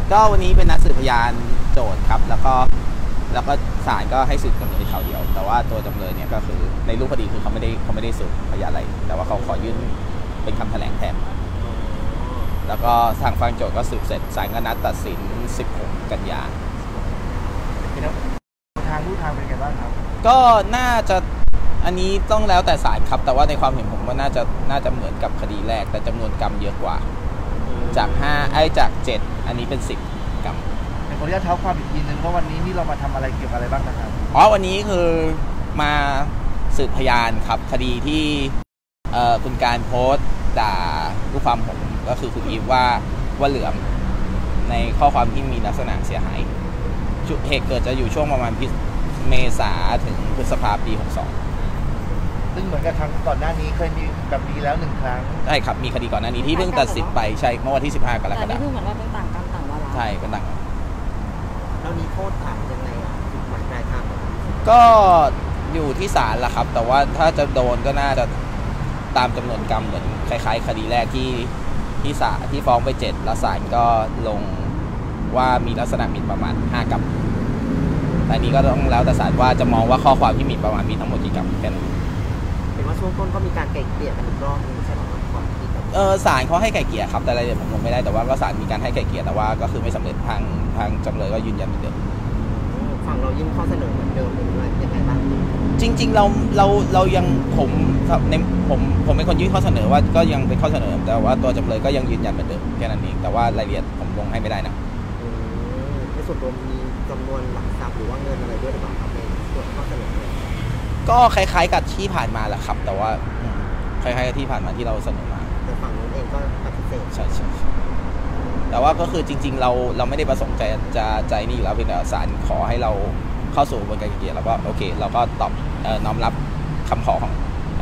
ก็วันนี้เป็นนัดสืบพยานโจทย์ครับแล้วก็ศาลก็ให้สืบจำเลยเขาเดียวแต่ว่าตัวจำเลยเนี่ยก็คือในรูปคดีคือเขาไม่ได้สืบพยานอะไรแต่ว่าเขาขอยื่นเป็นคำแถลงแทนแล้วก็ทางฝั่งโจทย์ก็สืบเสร็จศาลก็นัดตัดสิน16 กันยาทางเป็นไงบ้างครับก็น่าจะอันนี้ต้องแล้วแต่ศาลครับแต่ว่าในความเห็นผมว่าน่าจะเหมือนกับคดีแรกแต่จำนวนกรรมเยอะกว่าจาก7อันนี้เป็น10 กรรมขออนุญาตเท้าความอีกทีนึงว่าวันนี้นี่เรามาทำอะไรเกี่ยวกับอะไรบ้างนะครับวันนี้คือมาสืบพยานครับคดีที่คุณการโพสต์ด่าลูกความผมก็คือคุณอีฟว่าเหลื่อมในข้อความที่มีลักษณะเสียหายเหตุเกิดจะอยู่ช่วงประมาณเมษาถึงพฤษภาปี62 ซึ่งเหมือนกับครั้งก่อนหน้านี้เคยมีแบบนี้แล้ว1 ครั้งใช่ครับมีคดีก่อนหน้านี้ที่เพิ่งตัดสินไปใช่เมื่อวันที่15 กรกฎาคมแต่นี่คือเหมือนว่าเป็นต่างกรรมต่างวาระใช่เป็นต่างแล้วนี้โทษต่างยังไงจุดหมายปลายทางก็อยู่ที่ศาลละครับแต่ว่าถ้าจะโดนก็น่าจะตามจำนวนกรรมเหมือนคล้ายๆคดีแรกที่ศาลที่ฟ้องไป7แล้วศาลก็ลงว่ามีลักษณะหมิ่นประมาณ5 กรรมแต่นี้ก็ต้องแล้วแต่ศาลว่าจะมองว่าข้อความที่หมิ่นประมาณมีทั้งหมดกี่กรรมแค่นั้นเห็นว่าช่วงต้นก็มีการไกล่เกลี่ยกันอีกรอบนึงใช่ไหมครับก่อนที่ศาลเขาให้ไกล่เกลี่ยครับแต่รายละเอียดผมลงไม่ได้แต่ว่าก็ศาลมีการให้ไกล่เกลี่ยแต่ว่าก็คือไม่สำเร็จทางจำเลยก็ยืนยันเหมือนเดิมฝั่งเรายื่นข้อเสนอเหมือนเดิมหรือว่ายังไงบ้างจริงๆเรายังผมเป็นคนยื่นข้อเสนอว่าก็ยังเป็นข้อเสนอแต่ว่าตัวจำเลยก็ยังยืนยันเหมือนเดิมแค่นั้นเองแต่ว่ารายละเอียดผมลงให้ไม่ได้นะในส่วนรวมมีจำนวนหลักทรัพย์หรือว่าเงินอะไรด้วยหรือเปล่าครับในส่วนข้อเสนอก็คล้ายๆกับที่ผ่านมาแหละครับแต่ว่าคล้ายๆกับที่ผ่านมาที่เราเสนอมาแต่ฝั่งนู้นเองก็ปฏิเสธใช่แต่ว่าก็คือจริงๆเราไม่ได้ประสงค์ใจนี่อยู่แล้วเพียงแต่ศาลขอให้เราเข้าสู่กระบวนการไกล่เกลี่ยแล้วก็โอเคเราก็ตอบน้อมรับคำขอของ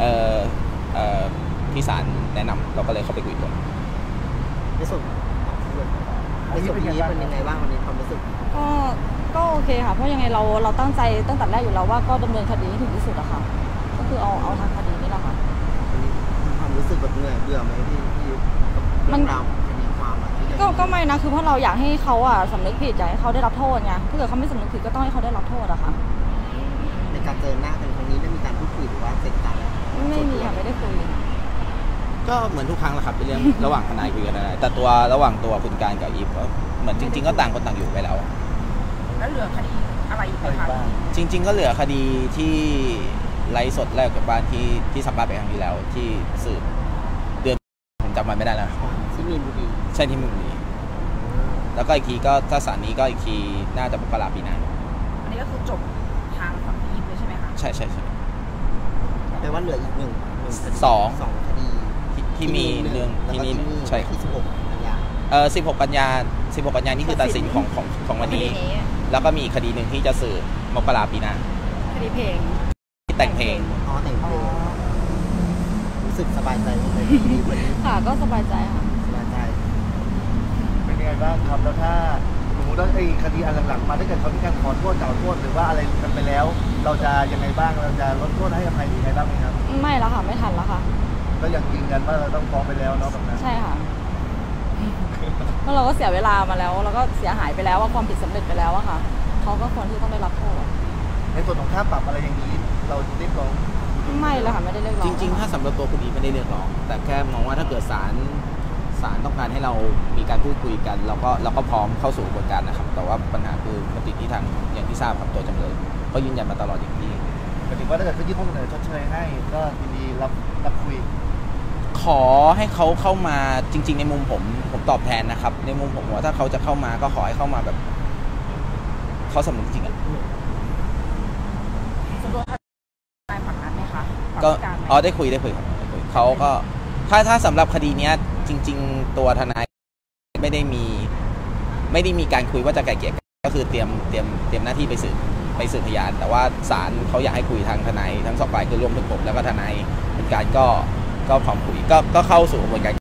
ที่ศาลแนะนำเราก็เลยเข้าไปคุยกันในส่วนนี้เป็นยังไงบ้างวันนี้ความรู้สึกก็โอเคค่ะเพราะยังไงเราตั้งใจตั้งแต่แรกอยู่แล้วว่าก็ดำเนินคดีให้ถึงที่สุดอะค่ะก็คือเอาทางคดีนี่แหละค่ะความรู้สึกแบบเหนื่อยเบื่อไหมที่มันก็ไม่นะคือเพราะเราอยากให้เขาสำนึกผิดอยากให้เขาได้รับโทษไงถ้าเกิดเขาไม่สำนึกผิดก็ต้องให้เขาได้รับโทษอะค่ะในการเจอหน้ากันครั้งนี้ได้มีการพูดคุยหรือว่าเสร็จกันแล้วไม่มีค่ะไม่ได้คุยก็เหมือนทุกครั้งแหละครับเป็นเรื่องระหว่างทนายคุยกันได้แต่ตัวระหว่างตัวคุณการกับอีฟก็เหมือนจริงๆก็ต่างคนต่างอยู่ไปแล้วแล้วเหลือคดีอะไรอีกบ้างจริงๆก็เหลือคดีที่ไลฟ์สดแรกกับบ้านที่สัมภาษณ์ไปครั้งที่แล้วที่สืบเดือนผมจำมันไม่ได้แล้วที่มีนบุรีใช่ที่มีนบุรีแล้วก็อีกทีก็ถ้าศาลนี้ก็อีกทีน่าจะมกราปีหน้าอันนี้ก็คือจบทางฝั่งอีฟเลยใช่ไหมคะใช่แปลว่าเหลืออีก2คดีที่มีเรื่องที่นี่ใช่ที่16 กันยา 16 กันยานี่คือตัดสินของวันนี้แล้วก็มีคดีหนึ่งที่จะสืบมกราปีหน้าคดีเพลงแต่งเพลงแต่งเพลงรู้สึกสบายใจไหมค่ะก็สบายใจค่ะสบายใจเป็นยังไงบ้างครับแล้วถ้าสมมติว่าคดีอันหลังๆมาถ้าเกิดเขามีการขอโทษกล่าวโทษหรือว่าอะไรกันไปแล้วเราจะยังไงบ้างเราจะลดโทษให้อภัยยังไงบ้างไหมครับไม่แล้วค่ะไม่ทันแล้วค่ะก็ยังยืนยันว่าเราต้องฟ้องไปแล้วเนาะแบบนั้นใช่ค่ะเพราะเราก็เสียเวลามาแล้วเราก็เสียหายไปแล้วว่าความผิดสำเร็จไปแล้วอะค่ะเขาก็ควรที่ต้องได้รับโทษในส่วนของค่าปรับอะไรอย่างนี้เราเรียกร้องไม่แล้วค่ะไม่ได้เรียกร้องจริงๆถ้าสำหรับตัวคุณอีไม่ได้เรียกร้องแต่แค่มองว่าถ้าเกิดศาลต้องการให้เรามีการพูดคุยกันเราก็พร้อมเข้าสู่กระบวนการนะครับแต่ว่าปัญหาคือมันติดที่ทางอย่างที่ทราบครับตัวจำเลยเขายืนยันมาตลอดอย่างที่หมายถึงว่าถ้าเกิดเขายื่นข้อเสนอชดเชยให้ก็ยินดีรับคุยขอให้เขาเข้ามาจริงๆในมุมผมตอบแทนนะครับในมุมผมว่าถ้าเขาจะเข้ามาก็ขอให้เข้ามาแบบเขาสำนึกจริงอ่ะสำรวจทนายฝั่งนั้นไหมคะก็ได้คุยครับเขาก็ถ้าสำหรับคดีนี้จริงๆตัวทนายไม่ได้มีการคุยว่าจะไกล่เกลี่ยก็คือเตรียมหน้าที่ไปสืบพยานแต่ว่าศาลเขาอยากให้คุยทางทนายทั้ง2 ฝ่ายคือรวมถึงผมแล้วก็ทนายเป็นการก็พร้อมคุยก็เข้าสู่กระบวนการ